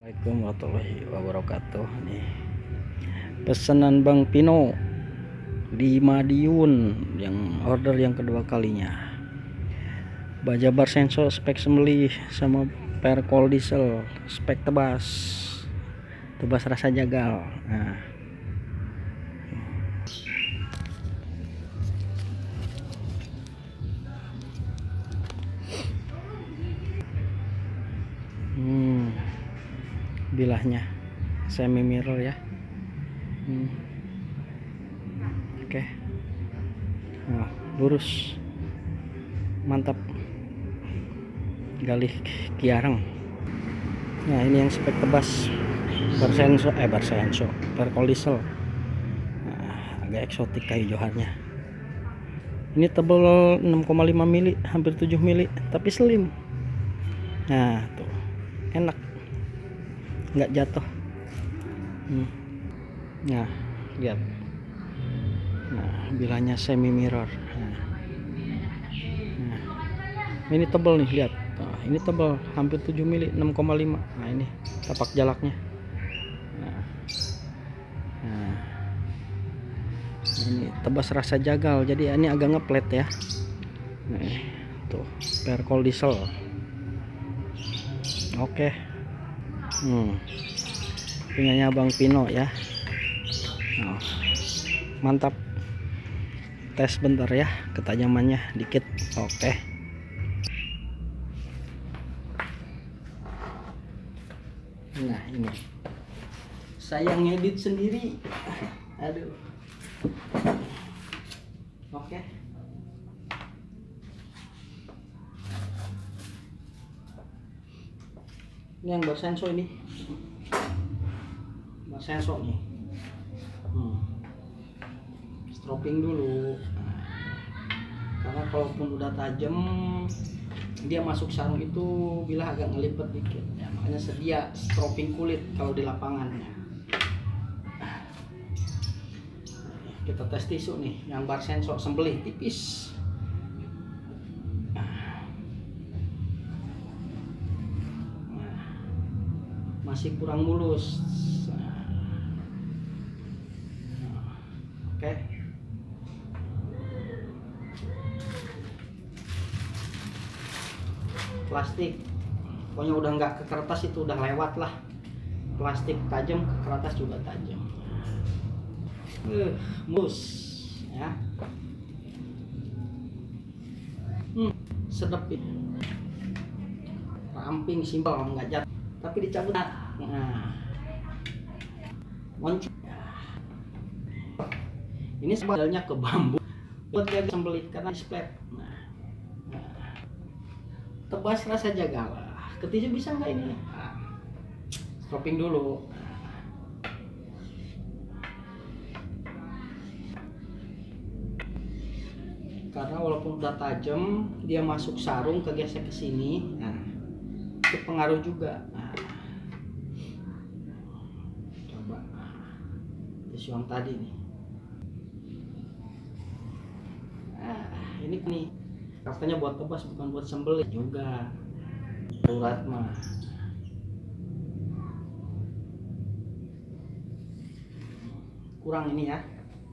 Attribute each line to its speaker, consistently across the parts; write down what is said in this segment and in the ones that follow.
Speaker 1: Assalamualaikum warahmatullahi wabarakatuh. Nih pesanan Bang Pino di Madiun yang order yang kedua kalinya. Baja bar sensor spek sembelih sama perkol diesel spek tebas rasa jagal. Nah, bilahnya semi mirror ya. Oke. Nah, lurus mantap, galih kiarang. Nah, ini yang spek tebas bersensor perkol diesel. Nah, agak eksotik kayu joharnya. Ini tebal 6,5 mili, hampir 7 mili, tapi slim. Nah, tuh enak, nggak jatuh. Nah, lihat. Nah, bilahnya semi mirror. Nah, ini tebal nih, lihat. Nah, ini tebal hampir 7 mili, 6,5. Nah, ini tapak jalaknya. Nah, ini tebas rasa jagal, jadi ini agak ngeplet ya. Nah, tuh perkol diesel. Oke. Punyanya Bang Pino ya. Nah, mantap. Tes bentar ya ketajamannya dikit. Oke. Nah, ini saya ngedit sendiri. Aduh. Oke. Ini yang bersensor ini. Bersensor nih. Stropping dulu. Karena kalaupun udah tajam, dia masuk sarung itu bila agak ngelipet dikit ya, makanya sedia stropping kulit kalau di lapangan ya. Kita tes tisu nih yang bar sensor sembelih tipis. Masih kurang mulus. Oke. Plastik pokoknya udah nggak ke kertas, itu udah lewat lah. Plastik tajam, ke kertas juga tajam. Mulus ya. Sedep ini. Ramping, simpel, nggak jatuh tapi dicabut. Nah, moncong. Ini sebenarnya ke bambu buat dia sembelih karena splat. Nah, tebas rasa jagal. Ketisu bisa nggak ini? Stropping dulu. Karena walaupun udah tajam, dia masuk sarung kegesek ke sini. Nah, itu pengaruh juga. Nah, coba tisu yang tadi nih. Ini nih katanya buat tebas, bukan buat sembelih juga. Urat mah. Kurang ini ya.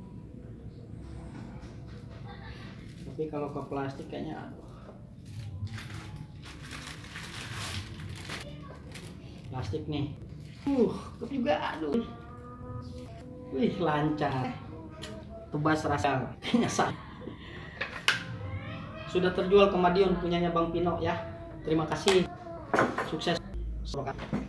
Speaker 1: Tapi kalau ke plastik kayaknya plastik nih. Juga aduh. Wih, lancar. Tebas rasa. Kayaknya sah. Sudah terjual ke Madiun, punyanya Bang Pino ya. Terima kasih. Sukses.